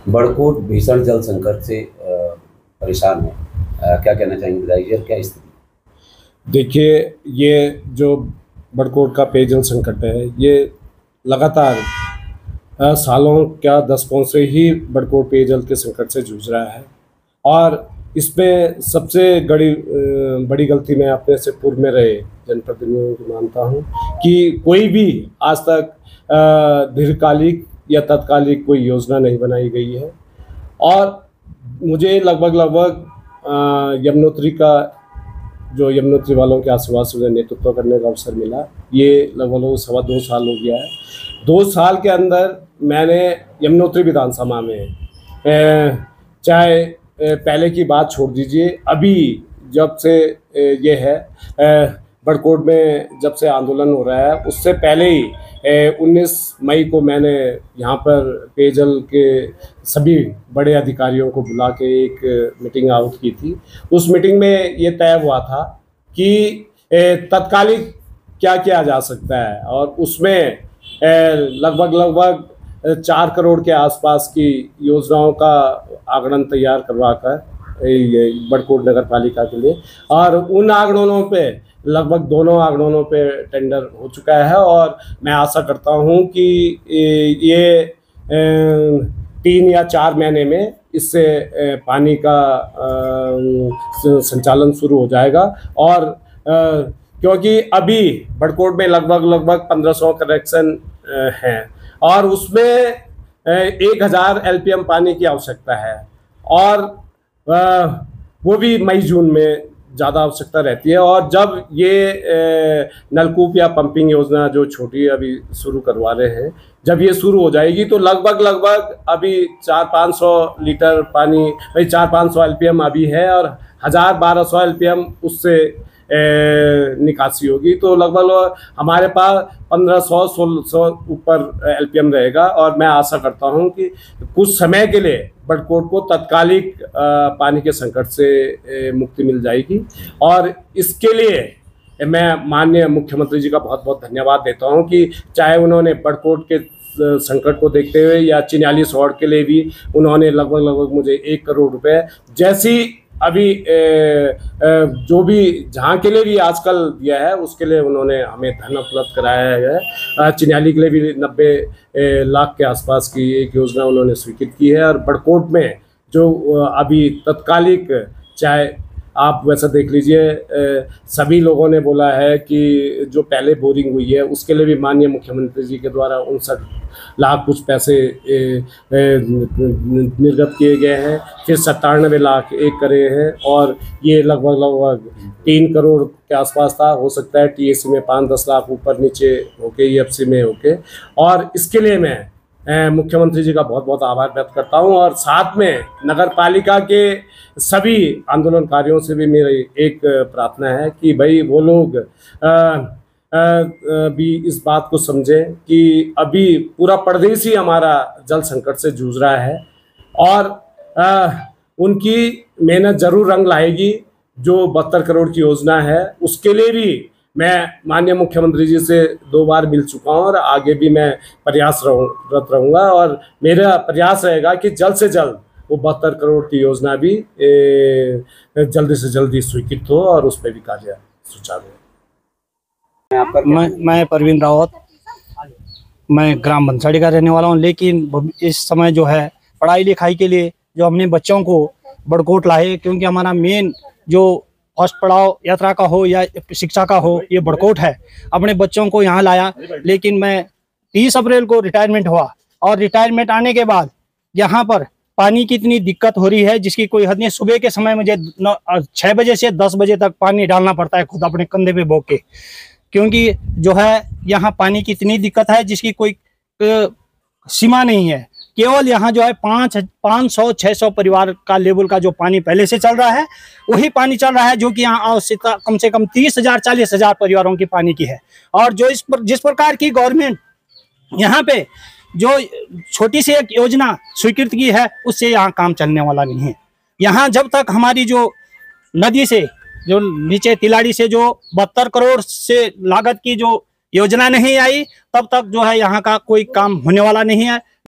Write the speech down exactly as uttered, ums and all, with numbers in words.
बड़कोट भीषण जल संकट से अ, परेशान है। अ, क्या कहना चाहेंगे बताइए, और क्या स्थिति? देखिए, ये जो बड़कोट का पेयजल संकट है, ये लगातार अ, सालों क्या दशकों से ही बड़कोट पेयजल के संकट से जूझ रहा है। और इसमें सबसे बड़ी अ, बड़ी गलती मैं अपने से पूर्व में रहे जनप्रतिनिधियों की मानता हूँ कि कोई भी आज तक अ, दीर्घकालिक या तात्कालिक कोई योजना नहीं बनाई गई है। और मुझे लगभग लगभग अ, यमुनोत्री का जो यमुनोत्री वालों के आशीर्वाद से नेतृत्व करने का अवसर मिला, ये लगभग सवा दो साल हो गया है। दो साल के अंदर मैंने यमुनोत्री विधानसभा में अ, चाहे अ, पहले की बात छोड़ दीजिए, अभी जब से अ, ये है अ, बड़कोट में जब से आंदोलन हो रहा है, उससे पहले ही उन्नीस मई को मैंने यहाँ पर पेयजल के सभी बड़े अधिकारियों को बुला के एक मीटिंग आउट की थी। उस मीटिंग में ये तय हुआ था कि तत्कालिक क्या किया जा सकता है, और उसमें लगभग लगभग चार करोड़ के आसपास की योजनाओं का आगणन तैयार करवा कर बड़कोट नगर पालिका के लिए, और उन आगणनों पे लगभग दोनों आगणनों पे टेंडर हो चुका है। और मैं आशा करता हूँ कि ये तीन या चार महीने में इससे पानी का संचालन शुरू हो जाएगा। और क्योंकि अभी बड़कोट में लगभग लगभग पंद्रह सौ कनेक्शन हैं, और उसमें एक हज़ार एल पी एम पानी की आवश्यकता है, और वो भी मई जून में ज़्यादा आवश्यकता रहती है। और जब ये नलकूप या पंपिंग योजना जो छोटी अभी शुरू करवा रहे हैं, जब ये शुरू हो जाएगी तो लगभग लगभग अभी चार पाँच सौ लीटर पानी, भाई चार पाँच सौ एल पी एम अभी है, और हज़ार बारह सौ एल पी एम उससे निकासी होगी, तो लगभग हमारे पास पंद्रह सौ सोलह सौ ऊपर एल पी एम रहेगा। और मैं आशा करता हूं कि कुछ समय के लिए बड़कोट को तत्कालिक पानी के संकट से मुक्ति मिल जाएगी। और इसके लिए मैं माननीय मुख्यमंत्री जी का बहुत बहुत धन्यवाद देता हूं कि चाहे उन्होंने बड़कोट के संकट को देखते हुए या चिन्याली सौड़ के लिए भी उन्होंने लगभग लगभग मुझे एक करोड़ रुपए जैसी अभी ए, ए, जो भी जहाँ के लिए भी आजकल दिया है, उसके लिए उन्होंने हमें धन उपलब्ध कराया है। चिन्याली के लिए भी नब्बे लाख के आसपास की एक योजना उन्होंने स्वीकृत की है। और बड़कोट में जो अभी तत्कालिक, चाहे आप वैसा देख लीजिए, सभी लोगों ने बोला है कि जो पहले बोरिंग हुई है उसके लिए भी माननीय मुख्यमंत्री जी के द्वारा उनसठ लाख कुछ पैसे निर्गत किए गए हैं, फिर सत्तानवे लाख एक करे हैं, और ये लगभग लगभग तीन करोड़ के आसपास था। हो सकता है टी ए सी में पाँच दस लाख ऊपर नीचे होके, ई एफ सी में होके। और इसके लिए मैं मुख्यमंत्री जी का बहुत बहुत आभार व्यक्त करता हूं। और साथ में नगर पालिका के सभी आंदोलनकारियों से भी मेरी एक प्रार्थना है कि भाई वो लोग आ, आ, भी इस बात को समझें कि अभी पूरा प्रदेश ही हमारा जल संकट से जूझ रहा है, और आ, उनकी मेहनत जरूर रंग लाएगी। जो बहत्तर करोड़ की योजना है उसके लिए भी मैं माननीय मुख्यमंत्री जी से दो बार मिल चुका हूँ, और आगे भी मैं प्रयास रत रहूँगा। और मेरा प्रयास रहेगा कि जल्द से जल्द वो बहत्तर करोड़ की योजना भी ए, जल्दी से जल्दी स्वीकृत हो और उस पर भी कार्य सुचारू हो। मैं मैं परवीन रावत, मैं ग्राम बंसाड़ी का रहने वाला हूँ। लेकिन इस समय जो है पढ़ाई लिखाई के लिए जो हमने बच्चों को बड़कोट लाए, क्योंकि हमारा मेन जो फर्स्ट पड़ाव यात्रा का हो या शिक्षा का हो, ये बड़कोट है। अपने बच्चों को यहाँ लाया, लेकिन मैं तीस अप्रैल को रिटायरमेंट हुआ, और रिटायरमेंट आने के बाद यहाँ पर पानी की इतनी दिक्कत हो रही है जिसकी कोई हद नहीं। सुबह के समय मुझे छः बजे से दस बजे तक पानी डालना पड़ता है खुद अपने कंधे पे बोक के, क्योंकि जो है यहाँ पानी की इतनी दिक्कत है जिसकी कोई सीमा नहीं है। केवल यहाँ जो है पाँच पाँच सौ छः सौ परिवार का लेवल का जो पानी पहले से चल रहा है वही पानी चल रहा है, जो कि यहाँ आवश्यकता कम से कम तीस हजार चालीस हजार परिवारों की पानी की है। और जो इस पर जिस प्रकार की गवर्नमेंट यहाँ पे जो छोटी सी एक योजना स्वीकृत की है, उससे यहाँ काम चलने वाला नहीं है। यहाँ जब तक हमारी जो नदी से जो नीचे तिलाड़ी से जो बहत्तर करोड़ से लागत की जो योजना नहीं आई, तब तक जो है यहाँ का कोई काम होने वाला नहीं है।